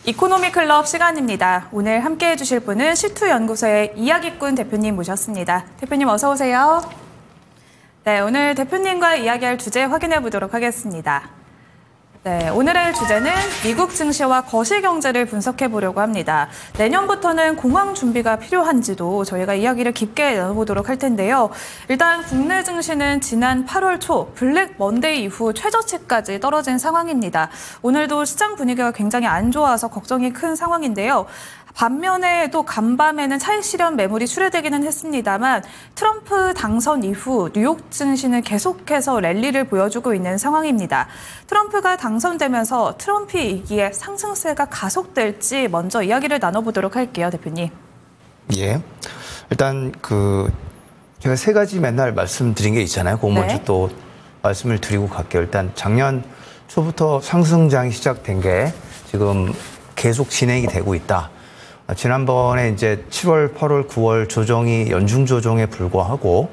이코노미 클럽 시간입니다. 오늘 함께 해주실 분은 C2연구소의 이야기꾼 대표님 모셨습니다. 대표님 어서 오세요. 네, 오늘 대표님과 이야기할 주제 확인해 보도록 하겠습니다. 네, 오늘의 주제는 미국 증시와 거시경제를 분석해 보려고 합니다. 내년부터는 공황 준비가 필요한지도 저희가 이야기를 깊게 나눠보도록 할 텐데요. 일단 국내 증시는 지난 8월 초 블랙 먼데이 이후 최저치까지 떨어진 상황입니다. 오늘도 시장 분위기가 굉장히 안 좋아서 걱정이 큰 상황인데요. 반면에 또 간밤에는 차익 실현 매물이 출회되기는 했습니다만 트럼프 당선 이후 뉴욕 증시는 계속해서 랠리를 보여주고 있는 상황입니다. 트럼프가 당선되면서 트럼프 이기에 상승세가 가속될지 먼저 이야기를 나눠보도록 할게요, 대표님. 예. 일단 제가 세 가지 맨날 말씀드린 게 있잖아요. 그거 먼저 또 말씀을 드리고 갈게요. 일단 작년 초부터 상승장이 시작된 게 지금 계속 진행이 되고 있다. 지난번에 이제 7월, 8월, 9월 조정이 연중 조정에 불과하고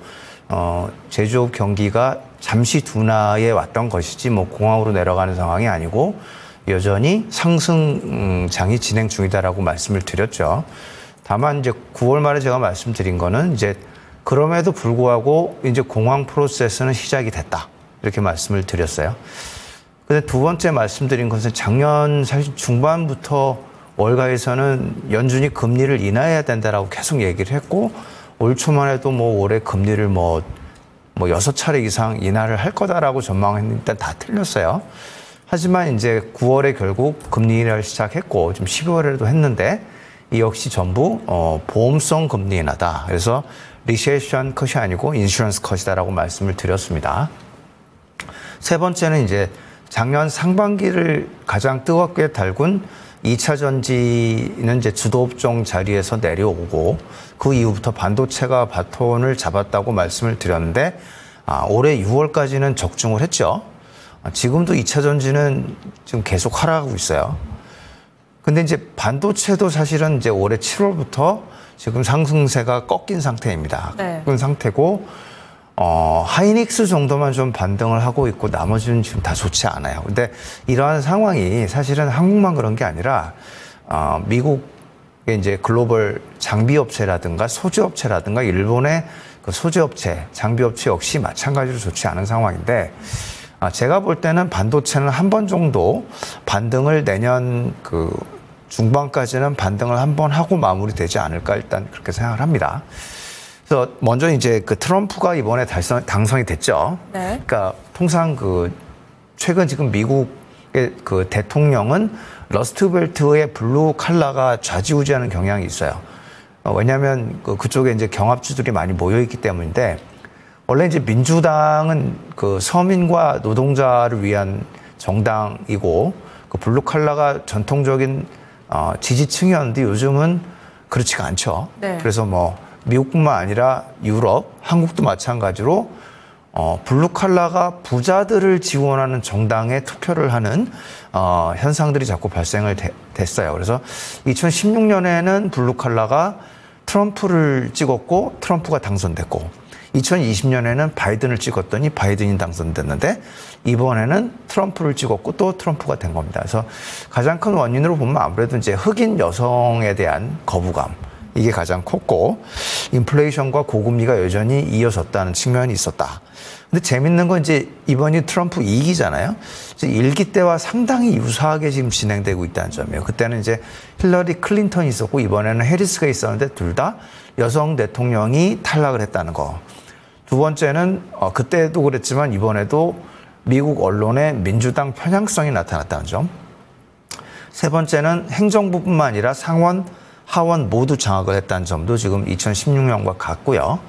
제조업 경기가 잠시 둔화에 왔던 것이지 뭐 공황으로 내려가는 상황이 아니고 여전히 상승장이 진행 중이다라고 말씀을 드렸죠. 다만 이제 9월 말에 제가 말씀드린 거는 이제 그럼에도 불구하고 이제 공황 프로세스는 시작이 됐다 이렇게 말씀을 드렸어요. 근데 두 번째 말씀드린 것은 작년 사실 중반부터 월가에서는 연준이 금리를 인하해야 된다라고 계속 얘기를 했고 올 초만 해도 뭐 올해 금리를 뭐 6차례 이상 인하를 할 거다라고 전망했는데 일단 다 틀렸어요. 하지만 이제 9월에 결국 금리 인하를 시작했고 지금 12월에도 했는데 이 역시 전부 보험성 금리 인하다. 그래서 리세션 컷이 아니고 인슈런스 컷이다라고 말씀을 드렸습니다. 세 번째는 이제 작년 상반기를 가장 뜨겁게 달군 2차 전지는 이제 주도업종 자리에서 내려오고 그 이후부터 반도체가 바톤을 잡았다고 말씀을 드렸는데 올해 6월까지는 적중을 했죠. 지금도 2차 전지는 지금 계속 하락하고 있어요. 근데 이제 반도체도 사실은 이제 올해 7월부터 지금 상승세가 꺾인 상태입니다. 꺾인 상태고 하이닉스 정도만 좀 반등을 하고 있고 나머지는 지금 다 좋지 않아요. 근데 이러한 상황이 사실은 한국만 그런 게 아니라 미국의 이제 글로벌 장비업체라든가 소재업체라든가 일본의 그 소재업체, 장비업체 역시 마찬가지로 좋지 않은 상황인데 제가 볼 때는 반도체는 한 번 정도 반등을 내년 중반까지는 반등을 한 번 하고 마무리되지 않을까 일단 그렇게 생각을 합니다. 그래서 먼저 이제 트럼프가 이번에 당선이 됐죠. 네. 그러니까 통상 최근 지금 미국의 대통령은 러스트벨트의 블루 칼라가 좌지우지하는 경향이 있어요. 왜냐하면 그쪽에 이제 경합주들이 많이 모여 있기 때문인데 원래 이제 민주당은 서민과 노동자를 위한 정당이고 블루 칼라가 전통적인 지지층이었는데 요즘은 그렇지가 않죠. 네. 그래서 미국뿐만 아니라 유럽, 한국도 마찬가지로 블루칼라가 부자들을 지원하는 정당에 투표를 하는 현상들이 자꾸 발생을 됐어요. 그래서 2016년에는 블루칼라가 트럼프를 찍었고 트럼프가 당선됐고 2020년에는 바이든을 찍었더니 바이든이 당선됐는데 이번에는 트럼프를 찍었고 또 트럼프가 된 겁니다. 그래서 가장 큰 원인으로 보면 아무래도 이제 흑인 여성에 대한 거부감 이게 가장 컸고 인플레이션과 고금리가 여전히 이어졌다는 측면이 있었다. 근데 재밌는 건 이제 이번이 트럼프 2기잖아요. 1기 때와 상당히 유사하게 지금 진행되고 있다는 점이에요. 그때는 이제 힐러리 클린턴이 있었고 이번에는 해리스가 있었는데 둘 다 여성 대통령이 탈락을 했다는 거. 두 번째는 그때도 그랬지만 이번에도 미국 언론에 민주당 편향성이 나타났다는 점. 세 번째는 행정부뿐만 아니라 상원 하원 모두 장악을 했다는 점도 지금 2016년과 같고요.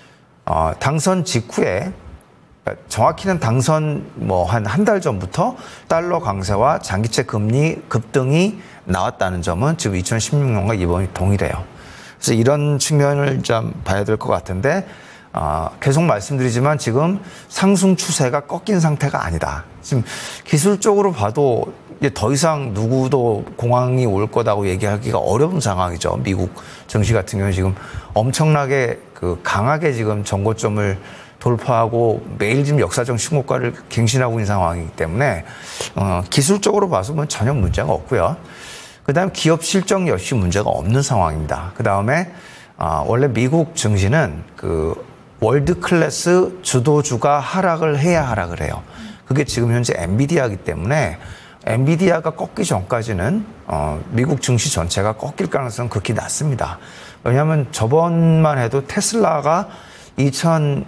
당선 직후에 정확히는 당선 한 달 전부터 달러 강세와 장기채 금리 급등이 나왔다는 점은 지금 2016년과 이번이 동일해요. 그래서 이런 측면을 좀 봐야 될 것 같은데 계속 말씀드리지만 지금 상승 추세가 꺾인 상태가 아니다. 지금 기술적으로 봐도 이제 더 이상 누구도 공황이 올 거다고 얘기하기가 어려운 상황이죠. 미국 증시 같은 경우는 지금 엄청나게 강하게 지금 전고점을 돌파하고 매일 지금 역사적 신고가를 갱신하고 있는 상황이기 때문에 기술적으로 봐서 전혀 문제가 없고요. 그다음 기업 실적 역시 문제가 없는 상황입니다. 그다음에 원래 미국 증시는 그 월드 클래스 주도주가 하락을 해야 하락을 해요. 그게 지금 현재 엔비디아이기 때문에 엔비디아가 꺾기 전까지는 미국 증시 전체가 꺾일 가능성은 극히 낮습니다. 왜냐하면 저번만 해도 테슬라가 2021년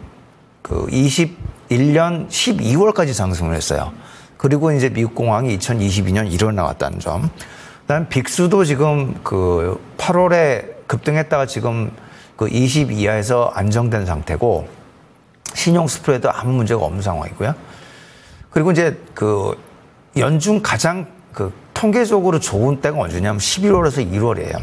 12월까지 상승을 했어요. 그리고 이제 미국 공항이 2022년 1월 나왔다는 점. 그다음 빅스도 지금 그 8월에 급등했다가 지금 그 20 이하에서 안정된 상태고 신용 스프레드 아무 문제가 없는 상황이고요. 그리고 이제 그 연중 가장 그 통계적으로 좋은 때가 언제냐면 11월에서 1월이에요.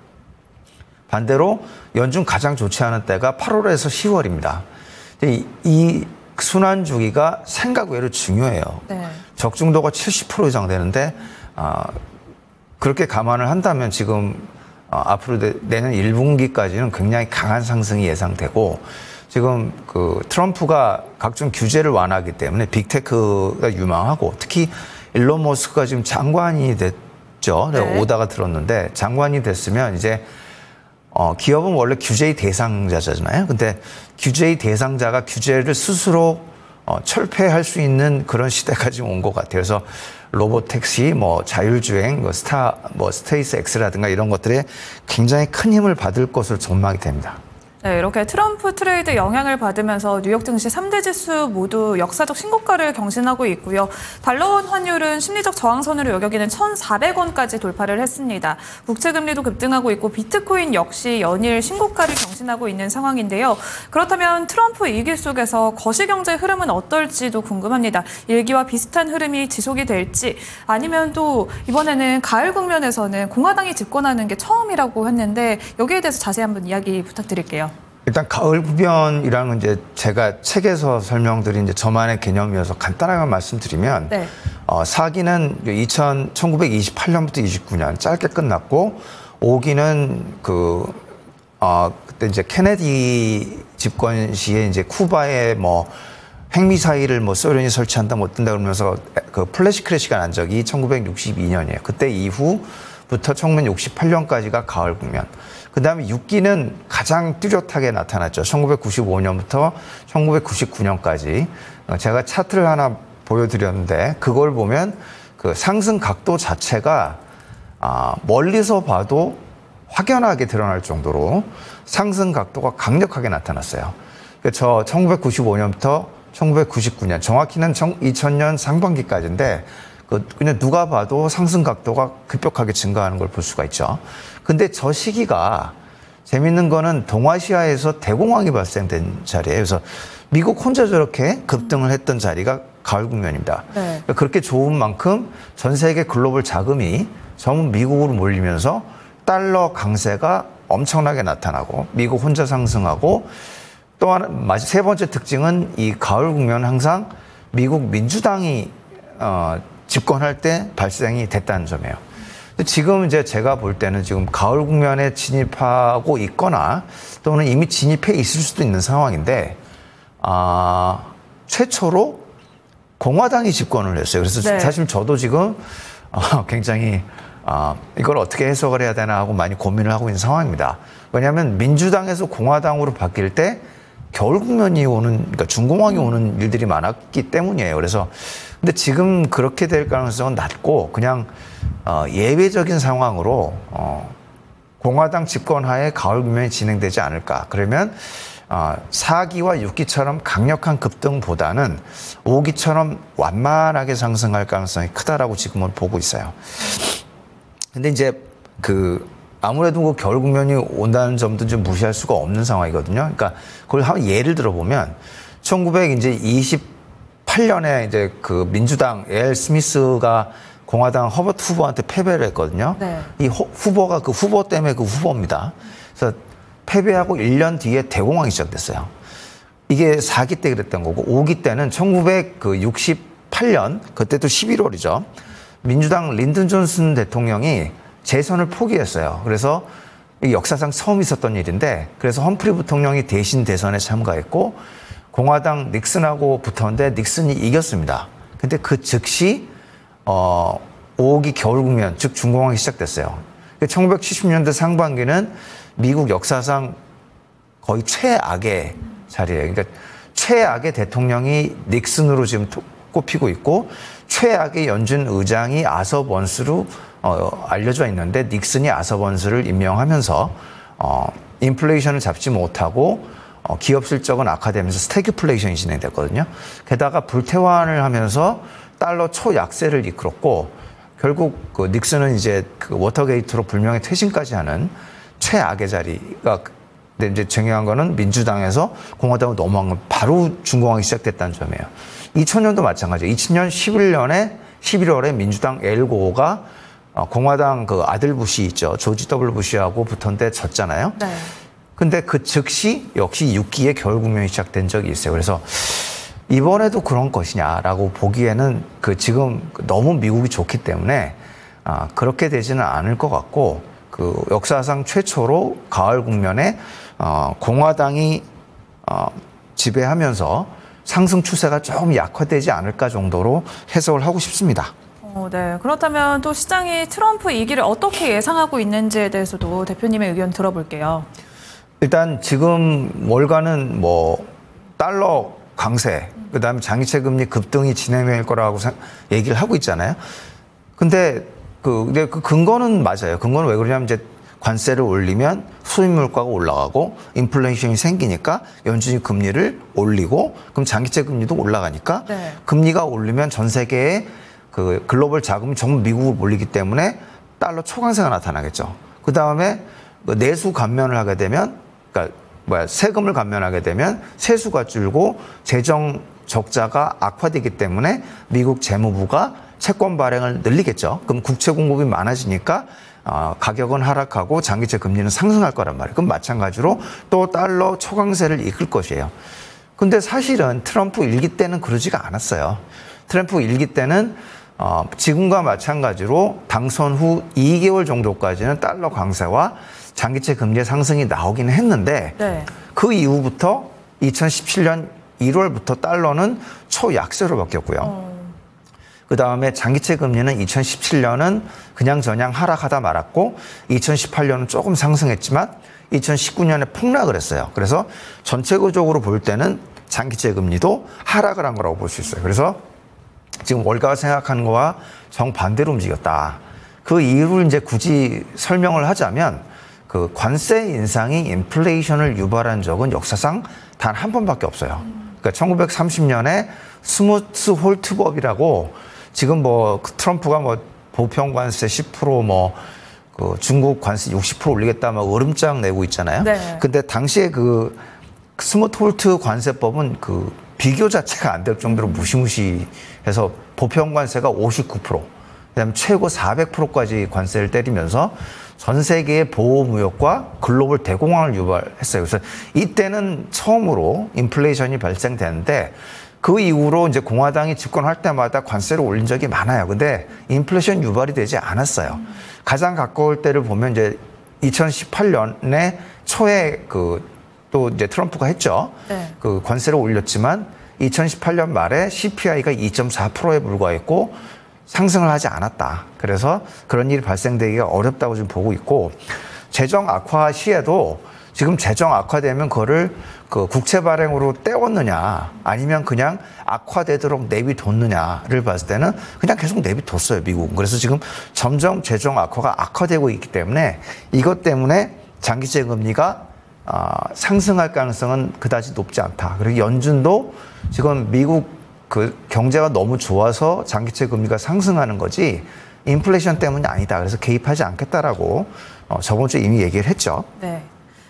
반대로 연중 가장 좋지 않은 때가 8월에서 10월입니다. 이 순환 주기가 생각 외로 중요해요. 네. 적중도가 70% 이상 되는데 그렇게 감안을 한다면 지금 앞으로 내년 1분기까지는 굉장히 강한 상승이 예상되고 지금 그 트럼프가 각종 규제를 완화하기 때문에 빅테크가 유망하고 특히 일론 머스크가 지금 장관이 됐죠. 네. 오다가 들었는데 장관이 됐으면 이제 기업은 원래 규제의 대상자잖아요. 근데 규제의 대상자가 규제를 스스로 철폐할 수 있는 그런 시대까지 온 것 같아요. 그래서 로보택시, 자율주행, 스페이스X라든가 이런 것들에 굉장히 큰 힘을 받을 것으로 전망이 됩니다. 네, 이렇게 트럼프 트레이드 영향을 받으면서 뉴욕 증시 3대 지수 모두 역사적 신고가를 경신하고 있고요. 달러원 환율은 심리적 저항선으로 여겨지는 1,400원까지 돌파를 했습니다. 국채금리도 급등하고 있고 비트코인 역시 연일 신고가를 경신하고 있는 상황인데요. 그렇다면 트럼프 2기 속에서 거시경제 흐름은 어떨지도 궁금합니다. 1기와 비슷한 흐름이 지속이 될지 아니면 또 이번에는 가을 국면에서는 공화당이 집권하는 게 처음이라고 했는데 여기에 대해서 자세히 한번 이야기 부탁드릴게요. 일단 가을 국면이라는 건 이제 제가 책에서 설명드린 이제 저만의 개념이어서 간단하게 말씀드리면 네. 4기는 1928년부터 29년 짧게 끝났고 5기는 그때 이제 케네디 집권 시에 이제 쿠바에 핵미사일을 소련이 설치한다 어떤다 그러면서 그 플래시 크래시가 난 적이 1962년이에요. 그때 이후부터 1968년까지가 가을 국면. 그 다음에 6기는 가장 뚜렷하게 나타났죠. 1995년부터 1999년까지. 제가 차트를 하나 보여드렸는데 그걸 보면 그 상승 각도 자체가 멀리서 봐도 확연하게 드러날 정도로 상승 각도가 강력하게 나타났어요. 저 1995년부터 1999년, 정확히는 2000년 상반기까지인데 그냥 누가 봐도 상승 각도가 급격하게 증가하는 걸 볼 수가 있죠. 근데 저 시기가 재밌는 거는 동아시아에서 대공황이 발생된 자리예요. 그래서 미국 혼자 저렇게 급등을 했던 자리가 가을 국면입니다. 네. 그렇게 좋은 만큼 전 세계 글로벌 자금이 전부 미국으로 몰리면서 달러 강세가 엄청나게 나타나고 미국 혼자 상승하고 또 하나 세 번째 특징은 이 가을 국면은 항상 미국 민주당이 집권할 때 발생이 됐다는 점이에요. 지금 이제 제가 볼 때는 지금 가을 국면에 진입하고 있거나 또는 이미 진입해 있을 수도 있는 상황인데 최초로 공화당이 집권을 했어요. 그래서 네. 사실 저도 지금 굉장히 이걸 어떻게 해석을 해야 되나 하고 많이 고민을 하고 있는 상황입니다. 왜냐하면 민주당에서 공화당으로 바뀔 때 겨울 국면이 오는, 그러니까 준공황이 오는 일들이 많았기 때문이에요. 그래서 근데 지금 그렇게 될 가능성은 낮고 그냥 예외적인 상황으로 공화당 집권하에 가을 국면이 진행되지 않을까. 그러면 4기와 6기처럼 강력한 급등보다는 5기처럼 완만하게 상승할 가능성이 크다라고 지금은 보고 있어요. 근데 이제 아무래도 그 겨울 국면이 온다는 점도 좀 무시할 수가 없는 상황이거든요. 그러니까 그걸 한번 예를 들어보면 1928년에 이제 그 민주당 에일 스미스가 공화당 허버트 후보한테 패배를 했거든요. 네. 이 후보가 그 후보 때문에 그 후보입니다. 그래서 패배하고 1년 뒤에 대공황이 시작됐어요. 이게 4기 때 그랬던 거고 5기 때는 1968년 그때도 11월이죠. 민주당 린든 존슨 대통령이 재선을 포기했어요. 그래서 역사상 처음 있었던 일인데 그래서 험프리 부통령이 대신 대선에 참가했고 공화당 닉슨하고 붙었는데 닉슨이 이겼습니다. 근데 그 즉시 5기 겨울 국면, 즉 중공황이 시작됐어요. 1970년대 상반기는 미국 역사상 거의 최악의 자리예요. 그러니까 최악의 대통령이 닉슨으로 지금 꼽히고 있고 최악의 연준 의장이 아서 원스로 알려져 있는데 닉슨이 아서 원스를 임명하면서 인플레이션을 잡지 못하고 기업 실적은 악화되면서 스태그플레이션이 진행됐거든요. 게다가 불태환을 하면서 달러 초약세를 이끌었고 결국 그 닉슨은 이제 그 워터게이트로 불명예 퇴진까지 하는 최악의 자리가. 근데 이제 중요한 거는 민주당에서 공화당으로 넘어간 건 바로 중공황이 시작됐다는 점이에요. 2000년도 마찬가지예요. 2000년 11월에 민주당 엘고가 공화당 그 아들 부시 있죠. 조지 W 부시하고 붙었는데 졌잖아요. 네. 근데 그 즉시 역시 6기의 겨울 국면이 시작된 적이 있어요. 그래서 이번에도 그런 것이냐라고 보기에는 그 지금 너무 미국이 좋기 때문에 그렇게 되지는 않을 것 같고 그 역사상 최초로 가을 국면에 공화당이 지배하면서 상승 추세가 좀 약화되지 않을까 정도로 해석을 하고 싶습니다. 네. 그렇다면 또 시장이 트럼프 2기를 어떻게 예상하고 있는지에 대해서도 대표님의 의견 들어볼게요. 일단 지금 월가는 뭐 달러 강세, 그다음에 장기채 금리 급등이 진행될 거라고 얘기를 하고 있잖아요. 근데 그 근거는 맞아요. 근거는 왜 그러냐면 이제 관세를 올리면 수입 물가가 올라가고 인플레이션이 생기니까 연준이 금리를 올리고 그럼 장기채 금리도 올라가니까 네. 금리가 올리면 전 세계의 그 글로벌 자금이 전부 미국으로 몰리기 때문에 달러 초강세가 나타나겠죠. 그 다음에 내수 감면을 하게 되면 그러니까 세금을 감면하게 되면 세수가 줄고 재정 적자가 악화되기 때문에 미국 재무부가 채권 발행을 늘리겠죠. 그럼 국채 공급이 많아지니까 가격은 하락하고 장기채 금리는 상승할 거란 말이에요. 그럼 마찬가지로 또 달러 초강세를 이끌 것이에요. 근데 사실은 트럼프 1기 때는 그러지가 않았어요. 트럼프 1기 때는 지금과 마찬가지로 당선 후 2개월 정도까지는 달러 강세와 장기채 금리의 상승이 나오기는 했는데 네. 그 이후부터 2017년 1월부터 달러는 초약세로 바뀌었고요. 그 다음에 장기채 금리는 2017년은 그냥 저냥 하락하다 말았고 2018년은 조금 상승했지만 2019년에 폭락을 했어요. 그래서 전체적으로 볼 때는 장기채 금리도 하락을 한 거라고 볼 수 있어요. 그래서 지금 월가가 생각하는 거와 정반대로 움직였다. 그 이유를 이제 굳이 설명을 하자면 그 관세 인상이 인플레이션을 유발한 적은 역사상 단 한 번밖에 없어요. 그러니까 1930년에 스무스 홀트법이라고 지금 뭐 트럼프가 뭐 보편 관세 10% 뭐 그 중국 관세 60% 올리겠다 막 으름장 내고 있잖아요. 네. 근데 당시에 그 스무스 홀트 관세법은 그 비교 자체가 안 될 정도로 무시무시해서 보편 관세가 59%, 그다음에 최고 400%까지 관세를 때리면서 전 세계의 보호무역과 글로벌 대공황을 유발했어요. 그래서 이때는 처음으로 인플레이션이 발생되는데 그 이후로 이제 공화당이 집권할 때마다 관세를 올린 적이 많아요. 근데 인플레이션 유발이 되지 않았어요. 가장 가까울 때를 보면 이제 2018년에 초에 또 이제 트럼프가 했죠. 네. 그 관세를 올렸지만 2018년 말에 CPI가 2.4%에 불과했고 상승을 하지 않았다. 그래서 그런 일이 발생되기가 어렵다고 지금 보고 있고 재정 악화 시에도 지금 재정 악화되면 그거를 그 국채 발행으로 떼었느냐 아니면 그냥 악화되도록 내비뒀느냐를 봤을 때는 그냥 계속 내비뒀어요, 미국은. 그래서 지금 점점 재정 악화가 악화되고 있기 때문에 이것 때문에 장기채 금리가 상승할 가능성은 그다지 높지 않다. 그리고 연준도 지금 미국 그 경제가 너무 좋아서 장기채 금리가 상승하는 거지 인플레이션 때문이 아니다. 그래서 개입하지 않겠다라고 저번 주에 이미 얘기를 했죠. 네.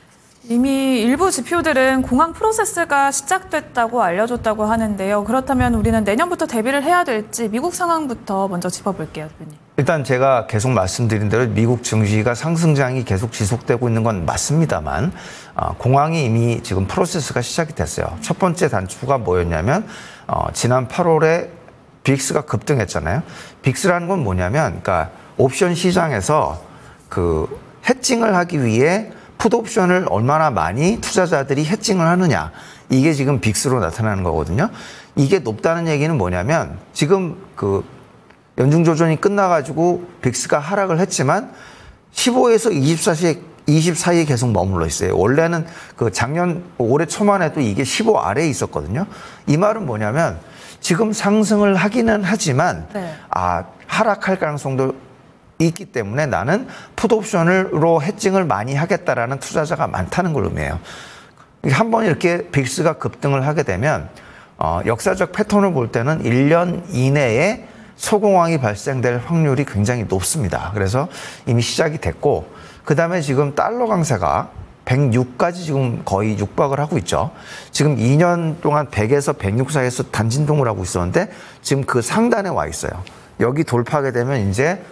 이미 일부 지표들은 공항 프로세스가 시작됐다고 알려줬다고 하는데요. 그렇다면 우리는 내년부터 대비를 해야 될지 미국 상황부터 먼저 짚어볼게요, 대표님. 일단 제가 계속 말씀드린 대로 미국 증시가 상승장이 계속 지속되고 있는 건 맞습니다만 공항이 이미 지금 프로세스가 시작이 됐어요. 첫 번째 단추가 뭐였냐면 지난 8월에 빅스가 급등했잖아요. 빅스라는 건 뭐냐면 그러니까 옵션 시장에서 그 해칭을 하기 위해 풋옵션을 얼마나 많이 투자자들이 해칭을 하느냐, 이게 지금 빅스로 나타나는 거거든요. 이게 높다는 얘기는 뭐냐면 지금 그 연중 조정이 끝나가지고 빅스가 하락을 했지만 15에서 24사이에 계속 머물러 있어요. 원래는 그 작년 올해 초만 해도 이게 15 아래에 있었거든요. 이 말은 뭐냐면 지금 상승을 하기는 하지만 네. 하락할 가능성도 있기 때문에 나는 풋옵션으로 해칭을 많이 하겠다라는 투자자가 많다는 걸 의미해요. 한번 이렇게 빅스가 급등을 하게 되면 역사적 패턴을 볼 때는 1년 이내에 소공황이 발생될 확률이 굉장히 높습니다. 그래서 이미 시작이 됐고 그 다음에 지금 달러 강세가 106까지 지금 거의 육박을 하고 있죠. 지금 2년 동안 100에서 106 사이에서 단진동을 하고 있었는데 지금 그 상단에 와 있어요. 여기 돌파하게 되면 이제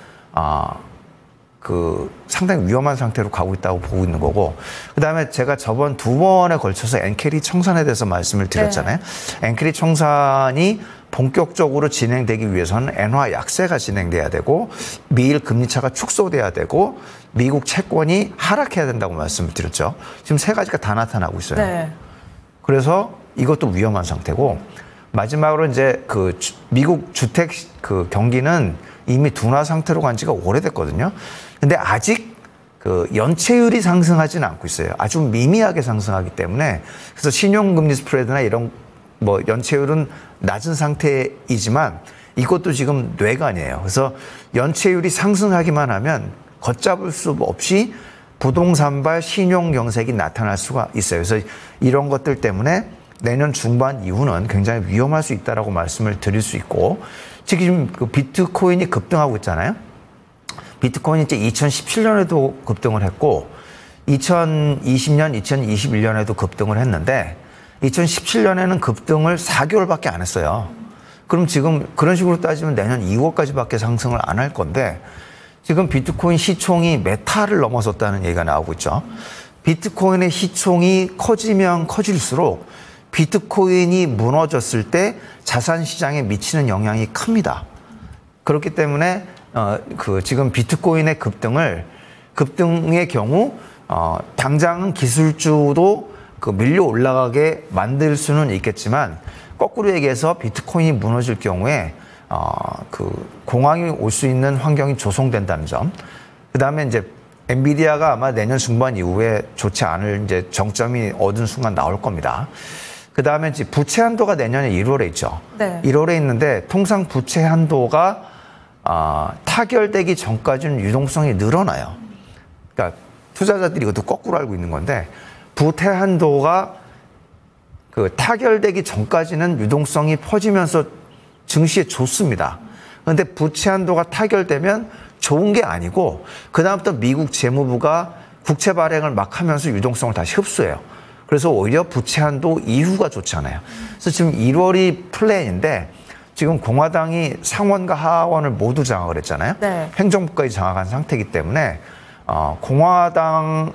상당히 위험한 상태로 가고 있다고 보고 있는 거고, 그 다음에 제가 저번 2번에 걸쳐서 엔캐리 청산에 대해서 말씀을 드렸잖아요. 네. 엔캐리 청산이 본격적으로 진행되기 위해서는 엔화 약세가 진행돼야 되고 미일 금리차가 축소돼야 되고 미국 채권이 하락해야 된다고 말씀을 드렸죠. 지금 세 가지가 다 나타나고 있어요. 네. 그래서 이것도 위험한 상태고, 마지막으로 이제 그 미국 주택 그 경기는 이미 둔화 상태로 간 지가 오래됐거든요. 근데 아직 그 연체율이 상승하지는 않고 있어요. 아주 미미하게 상승하기 때문에, 그래서 신용금리 스프레드나 이런 뭐 연체율은 낮은 상태이지만 이것도 지금 뇌관이에요. 그래서 연체율이 상승하기만 하면 걷잡을 수 없이 부동산발 신용 경색이 나타날 수가 있어요. 그래서 이런 것들 때문에 내년 중반 이후는 굉장히 위험할 수 있다라고 말씀을 드릴 수 있고, 지금 그 비트코인이 급등하고 있잖아요. 비트코인이 이제 2017년에도 급등을 했고 2020년, 2021년에도 급등을 했는데 2017년에는 급등을 4개월밖에 안 했어요. 그럼 지금 그런 식으로 따지면 내년 2월까지밖에 상승을 안 할 건데, 지금 비트코인 시총이 메타를 넘어섰다는 얘기가 나오고 있죠. 비트코인의 시총이 커지면 커질수록 비트코인이 무너졌을 때 자산 시장에 미치는 영향이 큽니다. 그렇기 때문에 지금 비트코인의 급등의 경우 당장은 기술주도 밀려 올라가게 만들 수는 있겠지만, 거꾸로 얘기해서 비트코인이 무너질 경우에 공황이 올 수 있는 환경이 조성된다는 점. 그 다음에 이제 엔비디아가 아마 내년 중반 이후에 좋지 않을 이제 정점이 얻은 순간 나올 겁니다. 그 다음에 이제 부채 한도가 내년에 1월에 있죠. 네. 1월에 있는데 통상 부채 한도가 타결되기 전까지는 유동성이 늘어나요. 그러니까 투자자들이 이것도 거꾸로 알고 있는 건데, 부채 한도가 타결되기 전까지는 유동성이 퍼지면서 증시에 좋습니다. 그런데 부채 한도가 타결되면 좋은 게 아니고 그다음부터 미국 재무부가 국채 발행을 막 하면서 유동성을 다시 흡수해요. 그래서 오히려 부채 한도 이후가 좋지 않아요. 그래서 지금 1월이 플랜인데 지금 공화당이 상원과 하원을 모두 장악을 했잖아요. 네. 행정부까지 장악한 상태이기 때문에 공화당의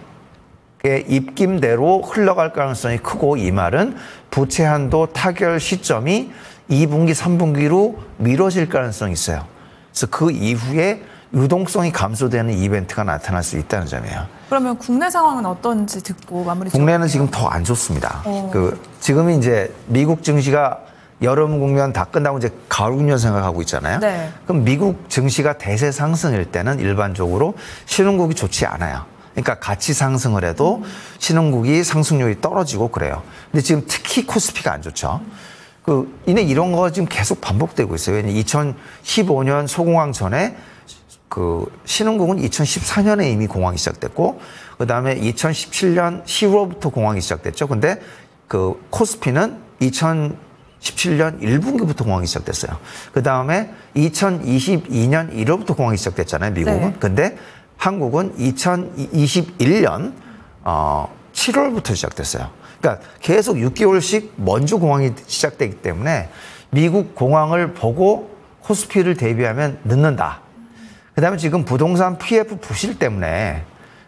입김대로 흘러갈 가능성이 크고, 이 말은 부채 한도 타결 시점이 2분기, 3분기로 미뤄질 가능성이 있어요. 그래서 그 이후에 유동성이 감소되는 이벤트가 나타날 수 있다는 점이에요. 그러면 국내 상황은 어떤지 듣고 마무리 좀. 국내는 지금 더 안 좋습니다. 지금이 이제 미국 증시가 여름 국면 다 끝나고 이제 가을 국면 생각하고 있잖아요. 네. 그럼 미국 증시가 대세 상승일 때는 일반적으로 신흥국이 좋지 않아요. 그러니까 같이 상승을 해도 신흥국이 상승률이 떨어지고 그래요. 근데 지금 특히 코스피가 안 좋죠. 이런 거 지금 계속 반복되고 있어요. 2015년 소공황 전에 신흥국은 2014년에 이미 공황이 시작됐고, 그 다음에 2017년 10월부터 공황이 시작됐죠. 근데 코스피는 2017년 1분기부터 공황이 시작됐어요. 그 다음에 2022년 1월부터 공황이 시작됐잖아요, 미국은. 네. 근데 한국은 2021년 7월부터 시작됐어요. 그러니까 계속 6개월씩 먼저 공황이 시작되기 때문에 미국 공황을 보고 코스피를 대비하면 늦는다. 그 다음에 지금 부동산 PF 부실 때문에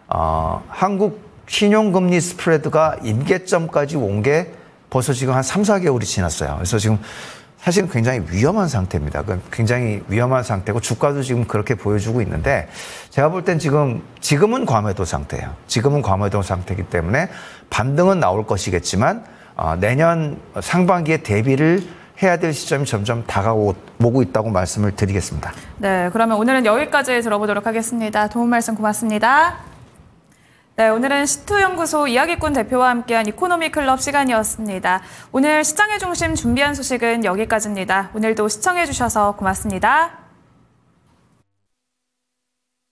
한국 신용금리 스프레드가 임계점까지 온 게 벌써 지금 한 3, 4개월이 지났어요. 그래서 지금 사실은 굉장히 위험한 상태입니다. 굉장히 위험한 상태고 주가도 지금 그렇게 보여주고 있는데, 제가 볼 땐 지금은 과매도 상태예요. 지금은 과매도 상태이기 때문에 반등은 나올 것이겠지만 내년 상반기에 대비를 해야 될 시점이 점점 다가오고 있다고 말씀을 드리겠습니다. 네, 그러면 오늘은 여기까지 들어보도록 하겠습니다. 도움 말씀 고맙습니다. 네, 오늘은 시투연구소 이야기꾼 대표와 함께한 이코노미 클럽 시간이었습니다. 오늘 시장의 중심 준비한 소식은 여기까지입니다. 오늘도 시청해주셔서 고맙습니다.